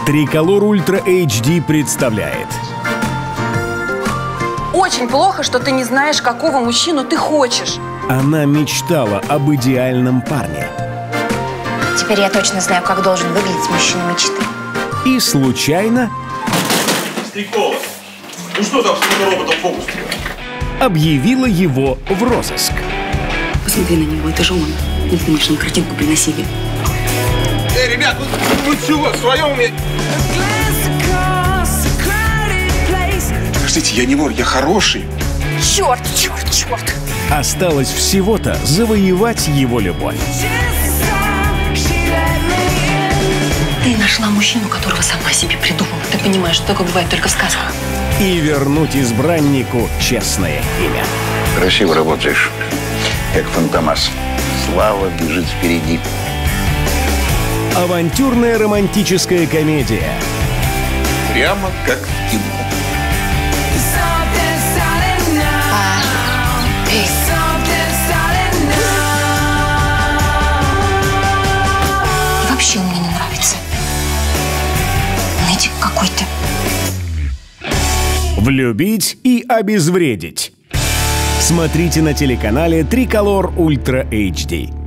Триколор Ультра HD представляет. Очень плохо, что ты не знаешь, какого мужчину ты хочешь. Она мечтала об идеальном парне. Теперь я точно знаю, как должен выглядеть мужчина мечты. И случайно Стрекова, ну что там с этим роботом-фокусником? объявила его в розыск. Посмотри на него, это же он. Не думаешь, нам картинку приносили? Ребят, вы чего, в своем уме? Простите, я не вор, я хороший. Черт, черт, черт. Осталось всего-то завоевать его любовь. Ты нашла мужчину, которого сама себе придумала. Ты понимаешь, что такое бывает только в сказках. И вернуть избраннику честное имя. Красиво работаешь, как Фантомас. Слава бежит впереди. Авантюрная романтическая комедия. Прямо как в кино. И вообще он мне не нравится. Нытик какой-то. Влюбить и обезвредить. Смотрите на телеканале Триколор Ультра HD.